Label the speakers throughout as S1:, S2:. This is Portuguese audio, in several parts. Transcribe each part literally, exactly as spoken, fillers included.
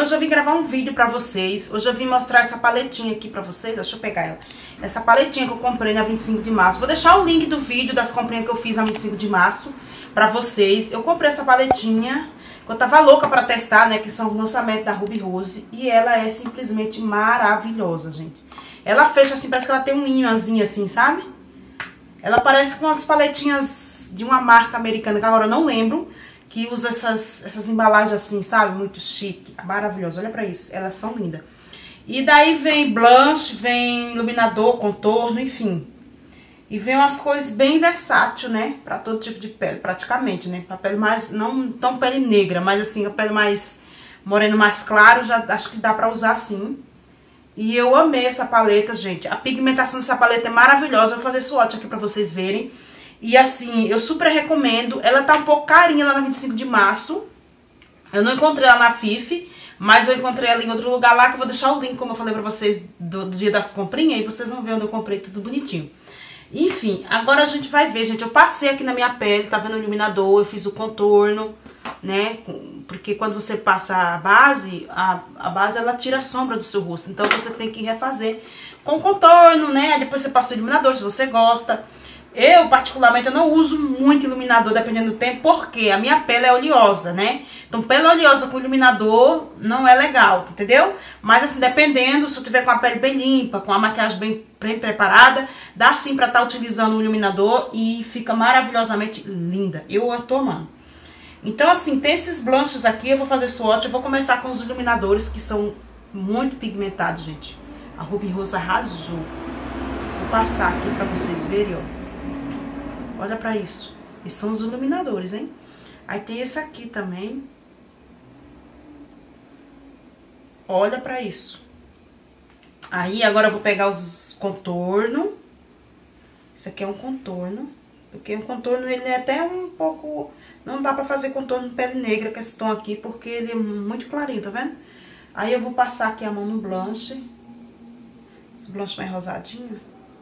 S1: hoje eu vim gravar um vídeo pra vocês. Hoje eu vim mostrar essa paletinha aqui pra vocês. Deixa eu pegar ela. Essa paletinha que eu comprei na vinte e cinco de março. Vou deixar o link do vídeo das comprinhas que eu fiz na vinte e cinco de março pra vocês. Eu comprei essa paletinha, que eu tava louca pra testar, né? Que são o lançamento da Ruby Rose. E ela é simplesmente maravilhosa, gente. Ela fecha assim, parece que ela tem um imãzinho assim, sabe? Ela parece com as paletinhas de uma marca americana, que agora eu não lembro, que usa essas, essas embalagens assim, sabe? Muito chique, maravilhosa. Olha pra isso, elas são lindas. E daí vem blush, vem iluminador, contorno, enfim. E vem umas cores bem versátil, né? Pra todo tipo de pele, praticamente, né? Pra pele mais, não tão pele negra, mas assim, a pele mais moreno, mais claro, já acho que dá pra usar assim. E eu amei essa paleta, gente. A pigmentação dessa paleta é maravilhosa. Eu vou fazer swatch aqui pra vocês verem. E assim, eu super recomendo. Ela tá um pouco carinha lá na vinte e cinco de março. Eu não encontrei ela na Fifi, mas eu encontrei ela em outro lugar lá, que eu vou deixar o link, como eu falei pra vocês, do, do dia das comprinhas. E vocês vão ver onde eu comprei tudo bonitinho. Enfim, agora a gente vai ver, gente. Eu passei aqui na minha pele, tá vendo o iluminador, eu fiz o contorno, né? Porque quando você passa a base, a, a base ela tira a sombra do seu rosto. Então você tem que refazer com contorno, né? Aí depois você passa o iluminador, se você gosta. Eu, particularmente, eu não uso muito iluminador, dependendo do tempo, porque a minha pele é oleosa, né? Então, pele oleosa com iluminador não é legal, entendeu? Mas, assim, dependendo, se eu tiver com a pele bem limpa, com a maquiagem bem, bem preparada, dá sim pra estar utilizando o iluminador e fica maravilhosamente linda. Eu tô amando. Então, assim, tem esses blushes aqui, eu vou fazer swatch, eu vou começar com os iluminadores, que são muito pigmentados, gente. A Ruby Rose arrasou. Vou passar aqui pra vocês verem, ó. Olha pra isso. Esses são os iluminadores, hein? Aí tem esse aqui também. Olha pra isso. Aí agora eu vou pegar os contorno. Esse aqui é um contorno. Porque o contorno, ele é até um pouco... Não dá pra fazer contorno de pele negra com esse tom aqui, porque ele é muito clarinho, tá vendo? Aí eu vou passar aqui a mão no blush. Esse blush mais rosadinho.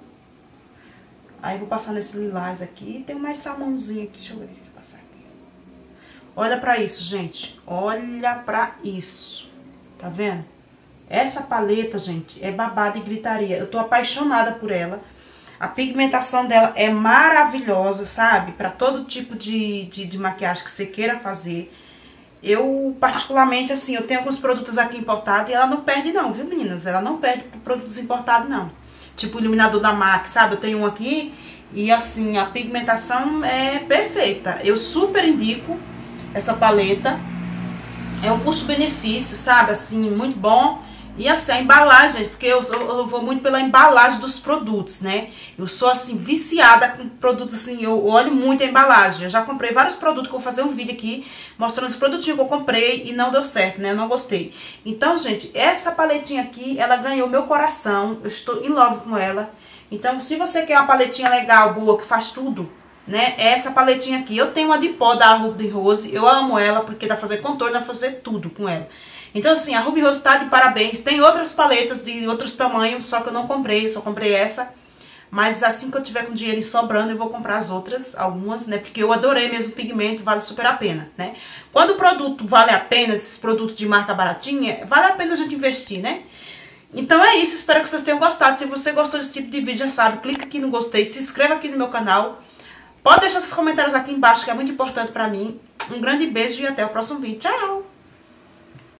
S1: Aí vou passar nesse lilás aqui. Tem mais salmãozinho aqui, deixa eu ver. Deixa eu passar aqui. Olha pra isso, gente. Olha pra isso. Tá vendo? Essa paleta, gente, é babada e gritaria. Eu tô apaixonada por ela. A pigmentação dela é maravilhosa, sabe? Pra todo tipo de, de, de maquiagem que você queira fazer. Eu, particularmente, assim, eu tenho alguns produtos aqui importados e ela não perde não, viu, meninas? Ela não perde por produtos importados, não. Tipo o iluminador da MAC, sabe? Eu tenho um aqui e, assim, a pigmentação é perfeita. Eu super indico essa paleta. É um custo-benefício, sabe? Assim, muito bom. E assim, a embalagem, porque eu, eu vou muito pela embalagem dos produtos, né? Eu sou, assim, viciada com produtos, assim, eu olho muito a embalagem. Eu já comprei vários produtos, que eu vou fazer um vídeo aqui mostrando os produtinhos que eu comprei e não deu certo, né? Eu não gostei. Então, gente, essa paletinha aqui, ela ganhou meu coração. Eu estou em love com ela. Então, se você quer uma paletinha legal, boa, que faz tudo, né? É essa paletinha aqui. Eu tenho uma de pó da Ruby Rose. Eu amo ela, porque dá pra fazer contorno, dá pra fazer tudo com ela. Então, assim, a Ruby Rose tá de parabéns. Tem outras paletas de outros tamanhos, só que eu não comprei, eu só comprei essa. Mas assim que eu tiver com dinheiro sobrando, eu vou comprar as outras, algumas, né? Porque eu adorei mesmo o pigmento, vale super a pena, né? Quando o produto vale a pena, esses produtos de marca baratinha, vale a pena a gente investir, né? Então é isso, espero que vocês tenham gostado. Se você gostou desse tipo de vídeo, já sabe, clica aqui no gostei, se inscreva aqui no meu canal. Pode deixar seus comentários aqui embaixo, que é muito importante pra mim. Um grande beijo e até o próximo vídeo. Tchau!